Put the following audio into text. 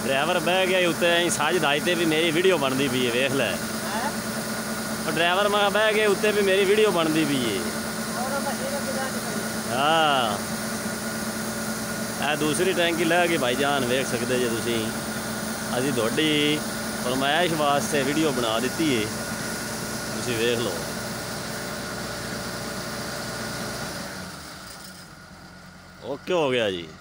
Driver बह गया उत्ते सज दजते भी मेरी वीडियो बनती पी है, वेख लै। ड्राइवर मैं बह गए उत्ते भी मेरी वीडियो बनती पी है। हाँ, दूसरी टैंकी लै के भाईजान वेख सकते जे तुसी। असी थोड़ी फरमाइश वास्ते वीडियो बना दी है, तुसी वेख लो। ओके हो गया जी।